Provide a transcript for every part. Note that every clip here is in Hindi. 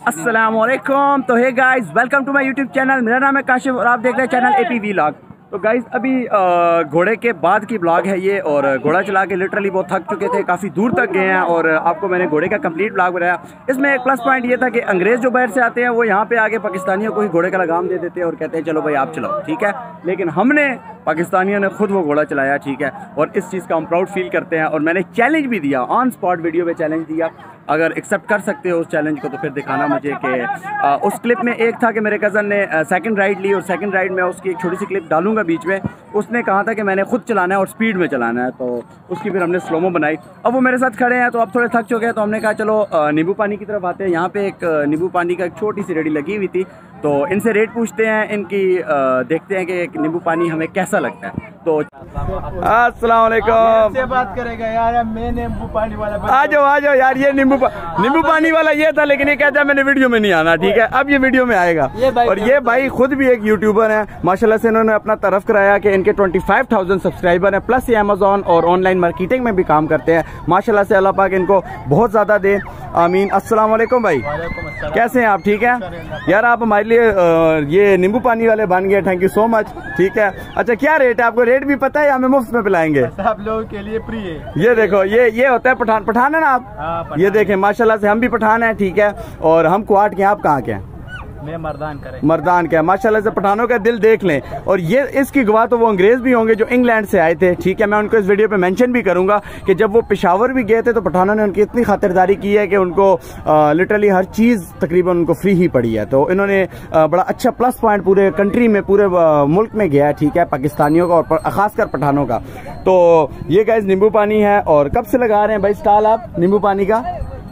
अस्सलामुअलैकुम। तो hey guys, welcome to my YouTube channel. मेरा नाम है काशिफ और आप देख रहे हैं चैनल एपी व्लॉग। तो गाइस अभी घोड़े के बाद की ब्लॉग है ये, और घोड़ा चला के लिटरली बहुत थक चुके थे, काफ़ी दूर तक गए हैं और आपको मैंने घोड़े का कंप्लीट ब्लॉग बनाया। इसमें एक प्लस पॉइंट ये था कि अंग्रेज़ जो बाहर से आते हैं वो यहाँ पे आके पाकिस्तानियों को ही घोड़े का लगाम दे देते हैं और कहते हैं चलो भाई आप चलाओ, ठीक है। लेकिन हमने पाकिस्तानियों ने खुद वो घोड़ा चलाया, ठीक है, और इस चीज़ का हम प्राउड फील करते हैं। और मैंने चैलेंज भी दिया, ऑन स्पॉट वीडियो पे चैलेंज दिया। अगर एक्सेप्ट कर सकते हो उस चैलेंज को तो फिर दिखाना मुझे कि उस क्लिप में एक था कि मेरे कज़न ने सेकंड राइड ली, और सेकंड राइड में उसकी एक छोटी सी क्लिप डालूंगा बीच में। उसने कहा था कि मैंने खुद चलाना है और स्पीड में चलाना है, तो उसकी फिर हमने स्लोमो बनाई। अब वो मेरे साथ खड़े हैं तो अब थोड़े थक चुके हैं, तो हमने कहा चलो नींबू पानी की तरफ आते हैं। यहाँ पे एक नींबू पानी का एक छोटी सी रेडी लगी हुई थी, तो इनसे रेट पूछते हैं इनकी, देखते हैं कि नींबू पानी हमें कैसा लगता है। तो अस्सलाम वालेकुम। से बात करेगा यार, मैं नींबू पानी वाला। आ जाओ यार, ये नींबू पानी वाला ये था, लेकिन ये कहता है मैंने वीडियो में नहीं आना, ठीक है। अब ये वीडियो में आएगा। और ये भाई खुद भी एक यूट्यूबर है माशाल्लाह से। इन्होंने अपना तरफ कराया कि इनके 25,000 सब्सक्राइबर हैं, प्लस ये अमेज़ॉन और ऑनलाइन मार्केटिंग में भी काम करते हैं। माशाल्लाह से अल्लाह पाक इनको बहुत ज़्यादा दे, आमीन। अस्सलाम वालेकुम भाई, कैसे हैं आप? ठीक है यार, आप हमारे लिए ये नींबू पानी वाले बन गए, थैंक यू सो मच, ठीक है। अच्छा, क्या रेट है? आपको रेट भी पता है या हमें मुफ्त में पिलाएंगे? सब लोगों के लिए फ्री है। ये देखो, ये होता है पठान है ना आप? ये देखें माशाल्लाह से हम भी पठान हैं, ठीक है। और हम क्वाट के हैं, आप कहाँ के हैं? मैं मर्दान का है। माशाल्लाह से पठानों का दिल देख लें। और ये इसकी गवाह तो वो अंग्रेज भी होंगे जो इंग्लैंड से आए थे, ठीक है। मैं उनको इस वीडियो पे मेंशन भी करूंगा कि जब वो पेशावर भी गए थे तो पठानों ने उनकी इतनी खातिरदारी की है कि उनको लिटरली हर चीज़ तकरीबन उनको फ्री ही पड़ी है। तो इन्होंने बड़ा अच्छा प्लस पॉइंट पूरे कंट्री में, पूरे मुल्क में गया है, ठीक है, पाकिस्तानियों का और खासकर पठानों का। तो ये गाइस नींबू पानी है। और कब से लगा रहे हैं भाई स्टॉल आप नींबू पानी का?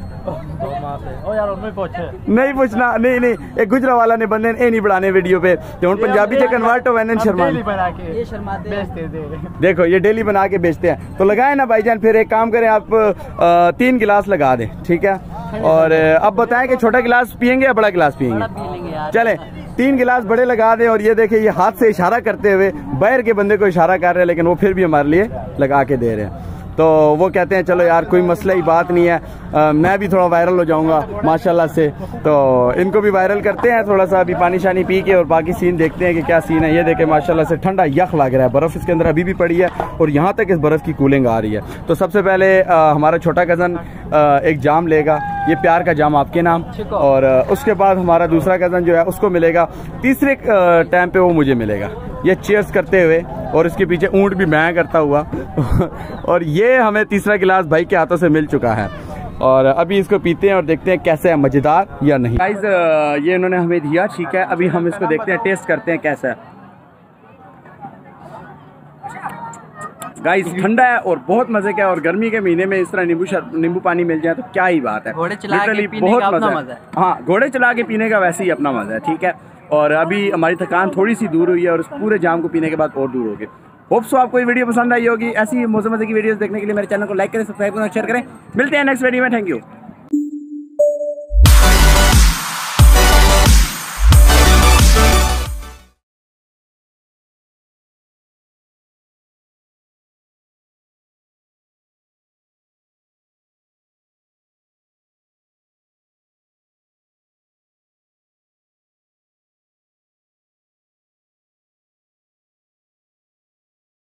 ओ यार नहीं पूछना, नहीं एक गुजरा वाला ने बंदे नहीं बढ़ाने वीडियो पे तो हम पंजाबी से कन्वर्ट हो वैन शर्मा देखो ये डेली बना के बेचते हैं। तो लगाए ना भाईजान, फिर एक काम करें आप 3 गिलास लगा दें, ठीक है। और अब बताएं कि छोटा गिलास पियेंगे या बड़ा गिलास पियेंगे? चले 3 गिलास बड़े लगा दें। और ये देखे ये हाथ से इशारा करते हुए बाहर के बंदे को इशारा कर रहे हैं, लेकिन वो फिर भी हमारे लिए लगा के दे रहे हैं। तो वो कहते हैं चलो यार कोई मसला ही बात नहीं है, मैं भी थोड़ा वायरल हो जाऊंगा माशाल्लाह से। तो इनको भी वायरल करते हैं थोड़ा सा, अभी पानी शानी पी के और बाकी सीन देखते हैं कि क्या सीन है। ये देखें माशाल्लाह से ठंडा यख लग रहा है, बर्फ़ इसके अंदर अभी भी पड़ी है और यहाँ तक इस बर्फ़ की कूलिंग आ रही है। तो सबसे पहले हमारा छोटा कज़न एक जाम लेगा, ये प्यार का जाम आपके नाम, और उसके बाद हमारा दूसरा कज़न जो है उसको मिलेगा, तीसरे टाइम पे वो मुझे मिलेगा, ये चीयर्स करते हुए। और इसके पीछे ऊंट भी मैं करता हुआ और ये हमें तीसरा गिलास भाई के हाथों से मिल चुका है। और अभी इसको पीते हैं और देखते हैं कैसे है, मज़ेदार या नहीं। गाइस ये इन्होंने हमें दिया, ठीक है। अभी हम इसको देखते हैं, टेस्ट करते हैं कैसा है। गाइस ठंडा है और बहुत मजे का है, और गर्मी के महीने में इस तरह नींबू पानी मिल जाए तो क्या ही बात है। घोड़े चला के पीने का अपना मजा है। हाँ, घोड़े चला के पीने का वैसे ही अपना मजा है, ठीक है। और अभी हमारी थकान थोड़ी सी दूर हुई है और इस पूरे जाम को पीने के बाद और दूर होगी। होप सो आपको ये वीडियो पसंद आई होगी। ऐसी मजे की वीडियोस देखने के लिए मेरे चैनल को लाइक करें, सब्सक्राइब करें और शेयर करें। मिलते हैं नेक्स्ट वीडियो में, थैंक यू।